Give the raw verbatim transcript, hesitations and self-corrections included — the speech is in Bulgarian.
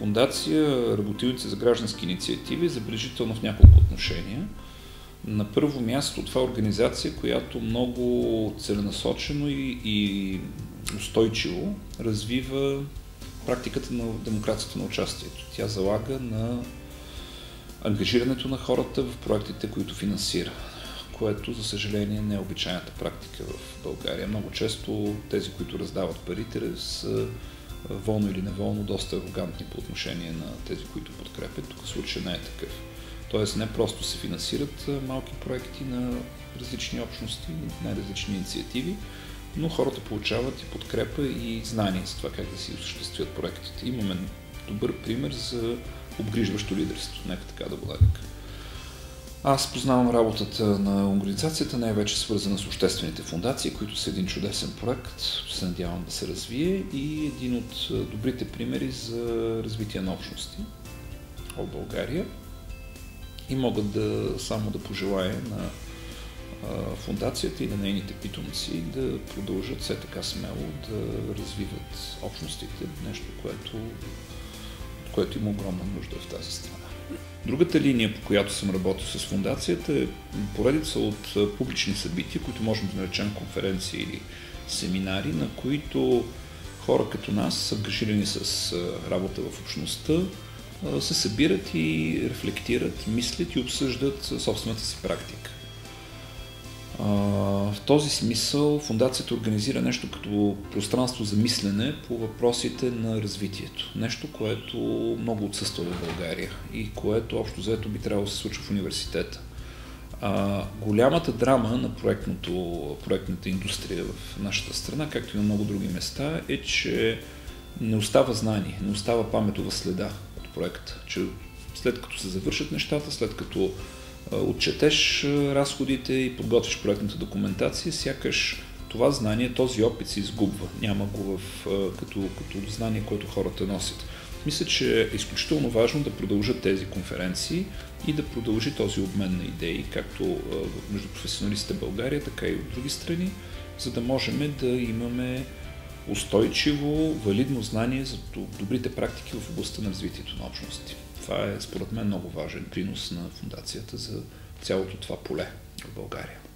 фондация Работилница за граждански инициативи е забележителна в няколко отношения. На първо място това е организация, която много целенасочено и, и устойчиво развива практиката на демокрацията на участието. Тя залага на ангажирането на хората в проектите, които финансира, което, за съжаление, не е обичайната практика в България. Много често тези, които раздават парите, са волно или неволно доста арогантни по отношение на тези, които подкрепят. Тук случай не е такъв. Тоест не просто се финансират малки проекти на различни общности, най-различни инициативи, но хората получават и подкрепа и знания за това как да си осъществят проектите. Имаме добър пример за обгрижващо лидерство, нека така да го нарека. Аз познавам работата на организацията, най-вече свързана с обществените фондации, които са един чудесен проект, се надявам да се развие, и един от добрите примери за развитие на общности в България. И мога да само да пожелая на фондацията и на нейните питомци да продължат все така смело да развиват общностите, нещо, което, което има огромна нужда в тази страна. Другата линия, по която съм работил с фондацията, е поредица от публични събития, които можем да наречем конференции или семинари, на които хора като нас, ангажирани с работа в общността, се събират и рефлектират, мислят и обсъждат собствената си практика. В този смисъл фондацията организира нещо като пространство за мислене по въпросите на развитието. Нещо, което много отсъства в България и което общо взето би трябвало да се случва в университета. А, голямата драма на проектната индустрия в нашата страна, както и на много други места, е, че не остава знание, не остава паметова следа от проекта. Че след като се завършат нещата, след като отчетеш разходите и подготвиш проектната документация, сякаш това знание, този опит се изгубва. Няма го в, като, като знание, което хората носят. Мисля, че е изключително важно да продължат тези конференции и да продължи този обмен на идеи, както между професионалистите в България, така и от други страни, за да можем да имаме устойчиво, валидно знание за добрите практики в областта на развитието на общности. Това е, според мен, много важен принос на фондацията за цялото това поле в България.